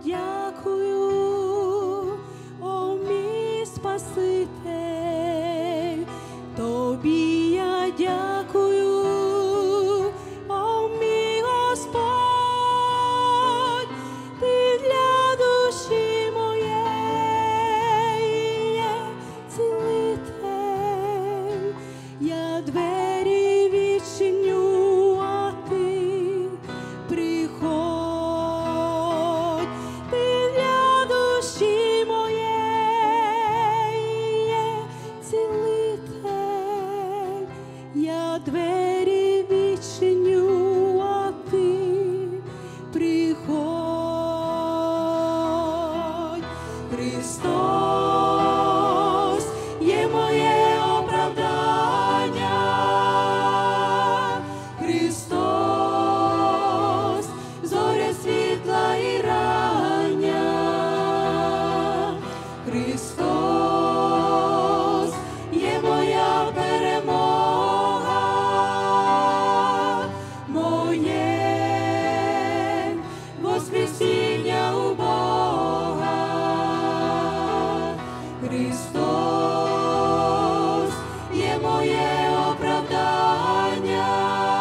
дякую, о мій Спаситель, тобі я дякую, о мій Господь, ти для душі моєї є цілитель. Я двері відчиню, а ти приходь, ти для душі моєї є цілитель. Я двері відчиню, а ти приходь. Христос є моє оправдання, Христос зоря світла і рання, Христос є моя перемога, моє воскресіння у Бога. Христос є моє оправдання,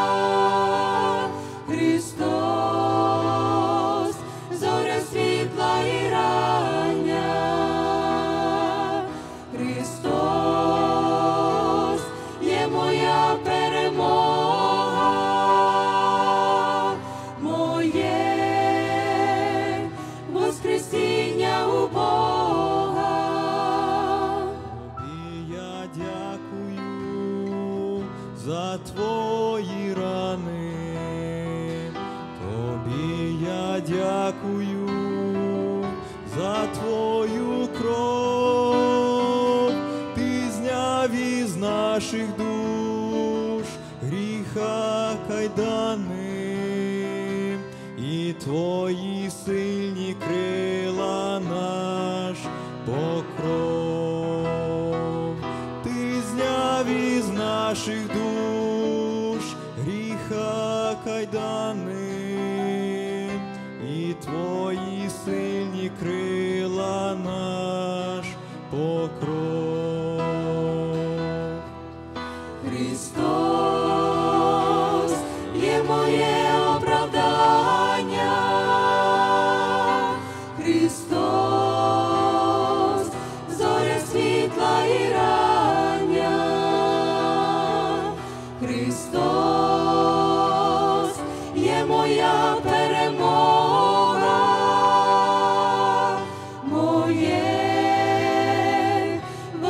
Христос зоря світла і рання, Христос є моя перемога, моє воскресіння у Бога. Тобі я дякую за твої рани, тобі я дякую за твою кров, ти зняв із наших душ гріха кайдани, і твої сильні крила наш покров. Ти зняв із наших душ гріха кайдани, і твої сильні крила наш покров. Христос є моє оправдання, Христос зоря світла і рання, Христос є моя перемога, моє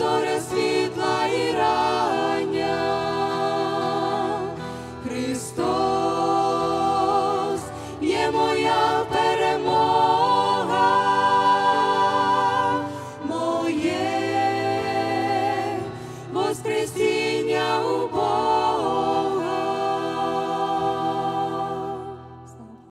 зоря світла і рання. Христос є моя перемога, моє воскресіння у Бога.